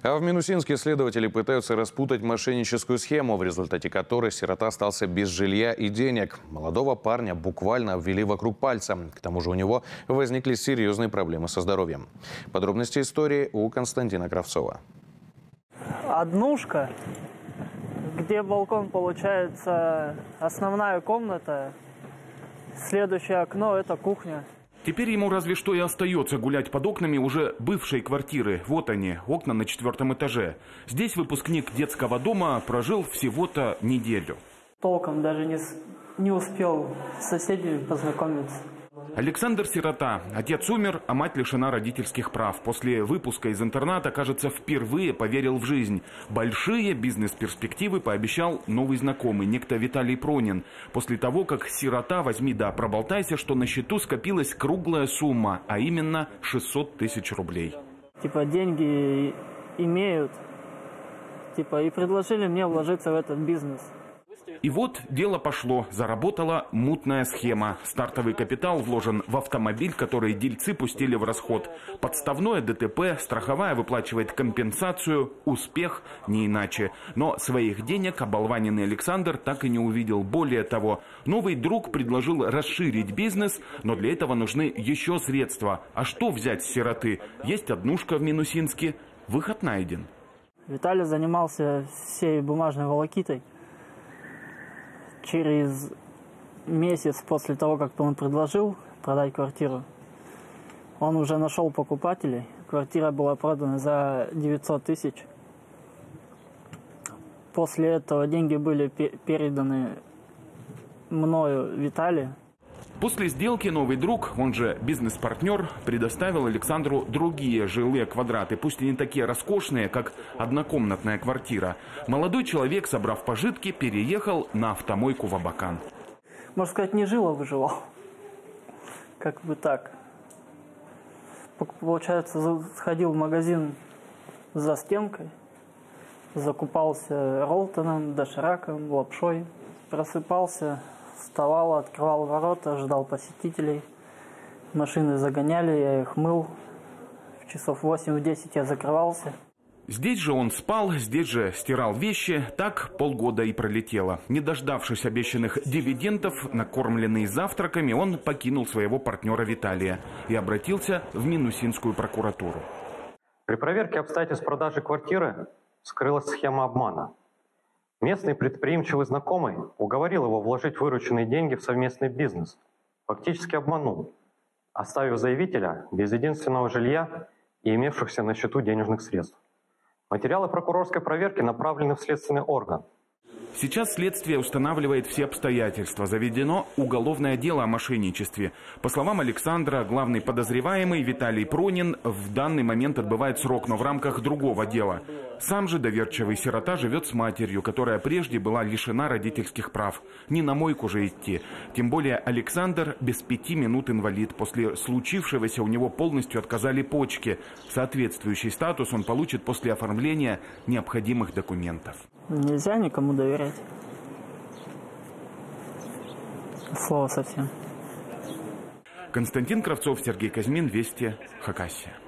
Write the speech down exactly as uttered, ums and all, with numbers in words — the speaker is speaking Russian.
А в Минусинске следователи пытаются распутать мошенническую схему, в результате которой сирота остался без жилья и денег. Молодого парня буквально обвели вокруг пальца. К тому же у него возникли серьезные проблемы со здоровьем. Подробности истории у Константина Кравцова. Однушка, где балкон, получается, основная комната. Следующее окно – это кухня. Теперь ему разве что и остается гулять под окнами уже бывшей квартиры. Вот они, окна на четвертом этаже. Здесь выпускник детского дома прожил всего-то неделю. Толком даже не, не успел с соседями познакомиться. Александр сирота. Отец умер, а мать лишена родительских прав. После выпуска из интерната, кажется, впервые поверил в жизнь. Большие бизнес-перспективы пообещал новый знакомый, некто Виталий Пронин. После того, как сирота, возьми да проболтайся, что на счету скопилась круглая сумма, а именно шестьсот тысяч рублей. Типа деньги имеют, типа и предложили мне вложиться в этот бизнес. И вот дело пошло. Заработала мутная схема. Стартовый капитал вложен в автомобиль, который дельцы пустили в расход. Подставное ДТП, страховая выплачивает компенсацию. Успех не иначе. Но своих денег оболваненный Александр так и не увидел. Более того, новый друг предложил расширить бизнес, но для этого нужны еще средства. А что взять с сироты? Есть однушка в Минусинске. Выход найден. Виталий занимался всей бумажной волокитой. Через месяц после того, как он предложил продать квартиру, он уже нашел покупателей. Квартира была продана за девятьсот тысяч. После этого деньги были переданы мною Виталию. После сделки новый друг, он же бизнес-партнер, предоставил Александру другие жилые квадраты, пусть и не такие роскошные, как однокомнатная квартира. Молодой человек, собрав пожитки, переехал на автомойку в Абакан. Можно сказать, не жил, а выживал. Как бы так. Получается, сходил в магазин за стенкой, закупался роллтоном, дошираком, лапшой, просыпался. Вставал, открывал ворота, ждал посетителей. Машины загоняли, я их мыл. В часов восемь-десять я закрывался. Здесь же он спал, здесь же стирал вещи. Так полгода и пролетело. Не дождавшись обещанных дивидендов, накормленный завтраками, он покинул своего партнера Виталия и обратился в Минусинскую прокуратуру. При проверке обстоятельств продажи квартиры скрылась схема обмана. Местный предприимчивый знакомый уговорил его вложить вырученные деньги в совместный бизнес. Фактически обманул, оставив заявителя без единственного жилья и имевшихся на счету денежных средств. Материалы прокурорской проверки направлены в следственный орган. Сейчас следствие устанавливает все обстоятельства. Заведено уголовное дело о мошенничестве. По словам Александра, главный подозреваемый Виталий Пронин в данный момент отбывает срок, но в рамках другого дела. Сам же доверчивый сирота живет с матерью, которая прежде была лишена родительских прав. Не на мойку же идти. Тем более Александр без пяти минут инвалид. После случившегося у него полностью отказали почки. Соответствующий статус он получит после оформления необходимых документов. Нельзя никому доверять. Слово совсем. Константин Кравцов, Сергей Казьмин, Вести, Хакасия.